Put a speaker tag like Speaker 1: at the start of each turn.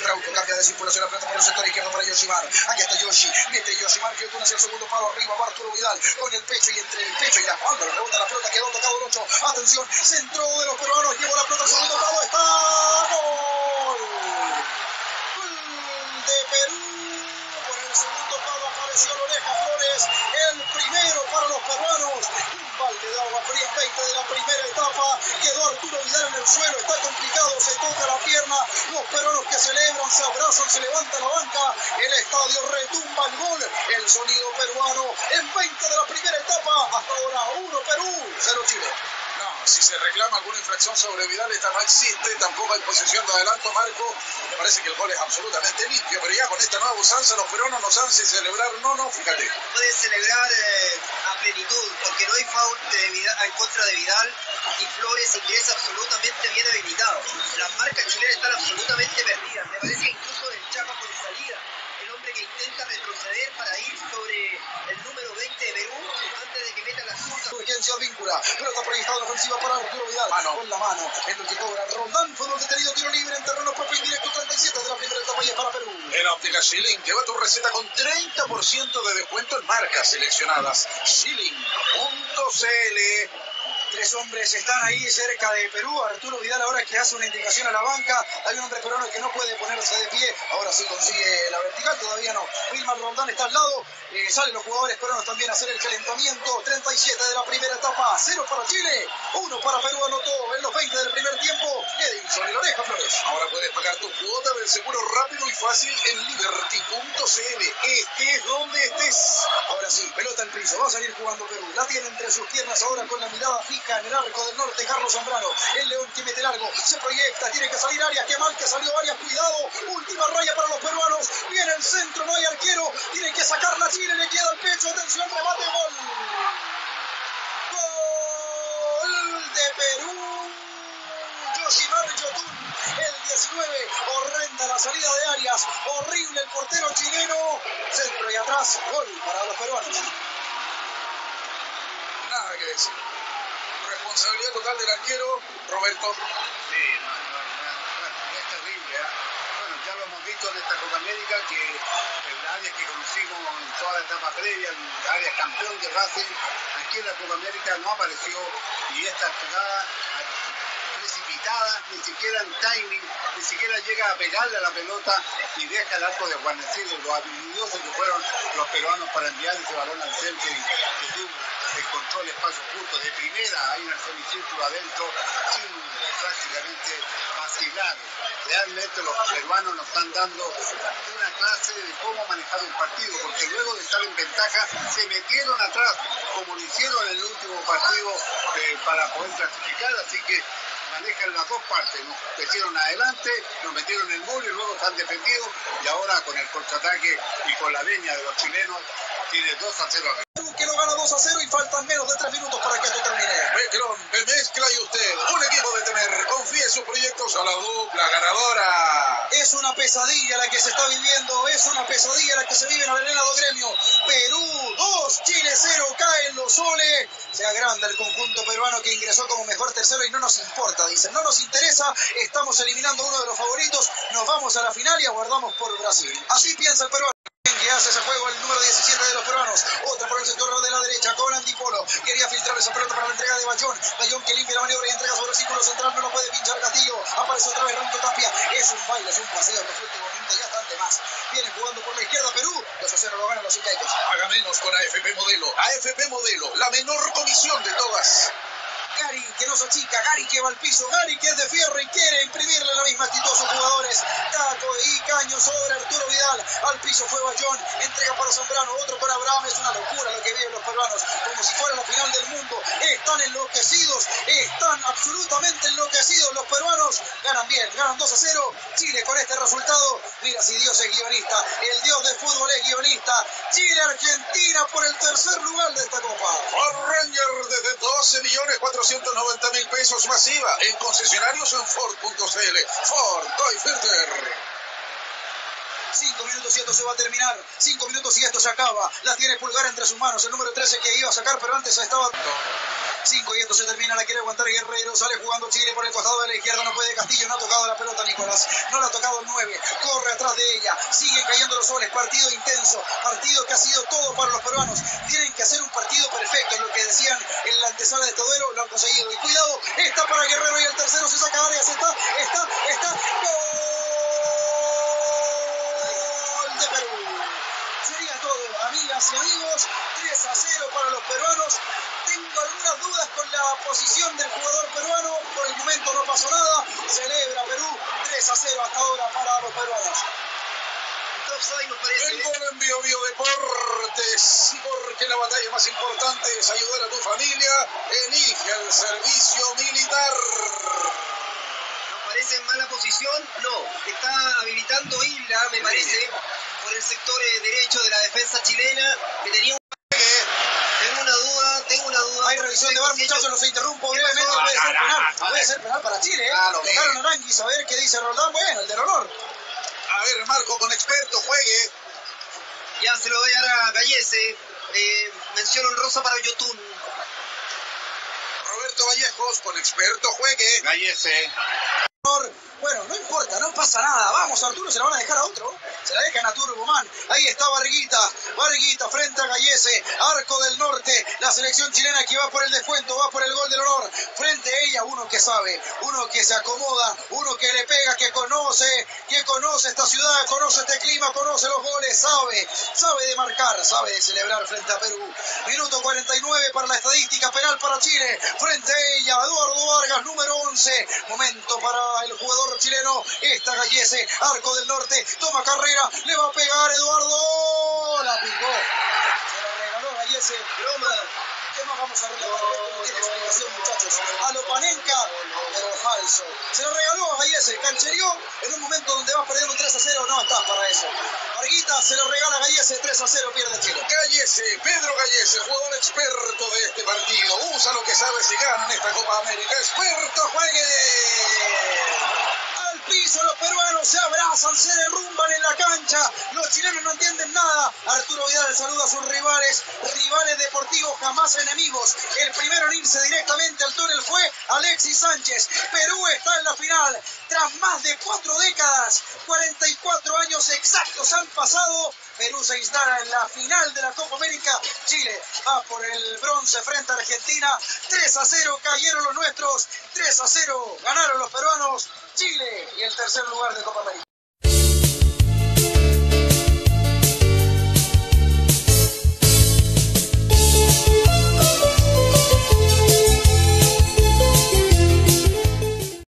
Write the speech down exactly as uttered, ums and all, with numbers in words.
Speaker 1: Trauco cambia de circulación, la pelota por el sector izquierdo para Yoshimar. Aquí está Yoshi, mete Yoshimar, Yotun hacia el segundo palo, arriba va Arturo Vidal con el pecho y entre el pecho y la espalda. Rebota la pelota, quedó tocado el ocho. Atención, centro de los peruanos, llevó la pelota al segundo palo, está gol. Gol de Perú. Por el segundo palo apareció Loreja Flores, el primero para los peruanos. Un balde de agua fría en veinte de la primera etapa. Quedó Arturo Vidal en el suelo, está complicado, se toca la pierna. Los peruanos que celebran, se abrazan, se levanta la banca. El estadio retumba el gol. El sonido peruano en veinte de la primera etapa. Hasta ahora uno Perú, cero Chile.
Speaker 2: No, si se reclama alguna infracción sobre Vidal, esta no existe, tampoco hay posesión de adelanto, Marco. Me parece que el gol es absolutamente limpio, pero ya con esta nueva usanza los peruanos nos hacen celebrar, no, no, fíjate.
Speaker 3: Pueden celebrar eh, a plenitud, porque no hay foul de Vidal, en contra de Vidal, y Flores ingresa absolutamente bien habilitado. Las marcas chilenas están absolutamente perdidas. Me parece que incluso el Chapa por salida, el hombre que intenta retroceder para ir sobre el número veinte de Perú antes de que meta la zurda.
Speaker 1: Urgencia víncula, pelota proyectada en ofensiva para Arturo Vidal.
Speaker 2: Mano.
Speaker 1: Con la mano, en lo que cobra Roldán, fútbol detenido, tiro libre en terreno propio indirecto, treinta y siete de la primera etapa y es para Perú.
Speaker 2: En Óptica Schilling, lleva tu receta con treinta por ciento de descuento en marcas seleccionadas. Schilling punto c l.
Speaker 1: Tres hombres están ahí cerca de Perú. Arturo Vidal ahora que hace una indicación a la banca. Hay un hombre peruano que no puede ponerse de pie. Ahora sí consigue la vertical, todavía no. Wilmar Roldán está al lado. Eh, salen los jugadores peruanos también a hacer el calentamiento. treinta y siete de la primera etapa. Cero para Chile. Uno para Perú anotó en los veinte del primer tiempo. Edinson y Loreja Flores.
Speaker 2: Ahora puedes pagar tu cuota del seguro rápido y fácil en Liberty punto c l. Estés donde estés.
Speaker 1: Ahora sí, pelota en piso. Va a salir jugando Perú. La tiene entre sus piernas ahora con la mirada fija en el arco del norte, Carlos Zambrano. El León que mete largo, se proyecta, tiene que salir Arias. Qué mal que salió Arias, cuidado. Última raya para los peruanos. Viene el centro, no hay arquero. Tiene que sacarla Chile, le queda el pecho. Atención, remate, gol. Gol de Perú. Yoshimar Yotun, el diecinueve. Horrenda la salida de Arias. Horrible el portero chileno. Centro y atrás, gol para los peruanos.
Speaker 2: Nada que decir. Responsabilidad total del arquero, Roberto.
Speaker 4: Sí, no, no, no, no, es terrible. ¿eh? Bueno, ya lo hemos visto en esta Copa América, que el área que conocimos en toda la etapa previa, el área campeón de Racing, aquí en la Copa América no apareció, y esta jugada precipitada, ni siquiera en timing, ni siquiera llega a pegarle a la pelota y deja el arco de desguarnecido. Los habilidosos que fueron los peruanos para enviar ese balón al centro y que tuvo el control espacio justo de primera, hay un semicírculo adentro sin prácticamente vacilar. Realmente los peruanos nos están dando una clase de cómo manejar un partido, porque luego de estar en ventaja se metieron atrás, como lo hicieron en el último partido eh, para poder clasificar, así que manejan las dos partes, nos metieron adelante, nos metieron en el gol y luego están defendidos, y ahora con el contraataque y con la leña de los chilenos tiene dos a cero.
Speaker 1: Que lo gana dos a cero y faltan menos de tres minutos para que esto termine.
Speaker 2: Mezclón, me mezcla y usted, un equipo de temer, confíe en sus proyectos a la dupla ganadora.
Speaker 1: Es una pesadilla la que se está viviendo, es una pesadilla la que se vive en el Arenado Gremio. Perú dos, Chile cero, caen los soles. Se agranda el conjunto peruano que ingresó como mejor tercero y no nos importa, dicen, no nos interesa, estamos eliminando a uno de los favoritos, nos vamos a la final y aguardamos por Brasil. Así piensa el peruano. Que hace ese juego el número diecisiete de los peruanos, otra por el sector de la derecha con Antipolo, quería filtrar esa pelota para la entrega de Bayón, Bayón que limpia la maniobra y entrega sobre el círculo central, no lo puede pinchar Castillo, aparece otra vez Ranto Tapia, es un baile, es un paseo en los últimos minutos, ya están de más, viene jugando por la izquierda Perú, dos a cero lo ganan los incaitos.
Speaker 2: Haga menos con A F P Modelo, A F P Modelo, la menor comisión de todas.
Speaker 1: Gary que no se achica, Gary que va al piso, Gary que es de fierro y quiere imprimirle la misma actitud a sus jugadores. Taco y caño sobre Arturo Vidal, al piso fue Bayón, entrega para Zambrano, otro para Abraham. Es una locura lo que viven los peruanos, como si fuera la final del mundo. Están enloquecidos, están absolutamente enloquecidos los peruanos. Ganan bien, ganan dos a cero. Chile con este resultado, mira si Dios es guionista, el Dios del fútbol es guionista. Chile-Argentina por el tercer lugar de esta Copa.
Speaker 2: Ford Ranger desde doce millones cuatrocientos noventa mil pesos masiva en concesionarios en Ford punto c l. Ford Toy Filter.
Speaker 1: Cinco minutos y esto se va a terminar. Cinco minutos y esto se acaba. La tiene Pulgar entre sus manos. El número trece que iba a sacar, pero antes estaba... cinco y esto se termina, la quiere aguantar Guerrero, sale jugando Chile por el costado de la izquierda, no puede Castillo, no ha tocado la pelota Nicolás, no la ha tocado el nueve, corre atrás de ella, siguen cayendo los soles, partido intenso, partido que ha sido todo para los peruanos, tienen que hacer un partido perfecto, lo que decían en la antesala de este duelo, lo han conseguido, y cuidado, está para Guerrero y el tercero se saca áreas, está, está, está, gol de Perú. Sería todo, amigas y amigos, tres a cero para los peruanos. Tengo algunas dudas con la posición del jugador peruano, por el momento no pasó nada, celebra Perú, tres a cero hasta ahora para los peruanos.
Speaker 2: El gol en Bio Bio Deportes, porque la batalla más importante es ayudar a tu familia, elige el servicio militar.
Speaker 3: ¿Nos parece en mala posición? No, está habilitando Isla, me parece, por el sector eh, derecho de la defensa chilena, que tenía un... Tengo una duda, tengo una duda.
Speaker 1: Hay revisión de V A R, muchachos, los interrumpo brevemente, puede ser penal, puede ser penal para Chile, ¿eh? Dejaron a Aranguis a ver qué dice Roldán, bueno, el del honor.
Speaker 2: A ver, Marco, con experto, juegue.
Speaker 3: Ya se lo voy a dar a Gallese. Eh, mención honrosa para Yotun.
Speaker 2: Roberto Vallejos, con experto, juegue.
Speaker 4: Gallese.
Speaker 1: Bueno, no importa, no pasa nada. Vamos, Arturo, se la van a dejar a otro. Se la dejan a Turbomán. Ahí está Barguita. Barguita frente a Gallese. Arco del Norte. La selección chilena que va por el descuento, va por el gol del honor. Frente a ella, uno que sabe, uno que se acomoda, uno que le pega, que conoce, que conoce esta ciudad, conoce este clima, conoce los goles, sabe, sabe de marcar, sabe de celebrar frente a Perú. Minuto cuarenta y nueve para la estadística, penal para Chile. Frente a ella, Eduardo Vargas, número once. Momento para el jugador chileno, esta Gallese, Arco del Norte, toma carrera, le va a pegar Eduardo, la picó, se la regaló Gallese, broma, ¿qué más vamos a regalar? Esto no tiene explicación, muchachos, a lo Panenka, pero falso, se lo regaló a Gallese, canchereó en un momento donde va perdiendo tres a cero, no estás para eso, Marguita se lo regala a Gallese, tres a cero pierde Chile.
Speaker 2: Gallese, Pedro Gallese, jugador experto de este partido, usa lo que sabe si gana en esta Copa América, experto, juegue.
Speaker 1: Piso, los peruanos se abrazan, se derrumban en la cancha, los chilenos no entienden nada. Arturo Vidal saluda a sus rivales, rivales deportivos, jamás enemigos. El primero en irse directamente al túnel fue Alexis Sánchez. Perú está en la final, tras más de cuatro décadas, cuarenta y cuatro años exactos han pasado. Perú se instala en la final de la Copa América. Chile va por el bronce frente a Argentina. tres a cero cayeron los nuestros, tres a cero ganaron los peruanos. Chile y el tercer lugar de Copa América.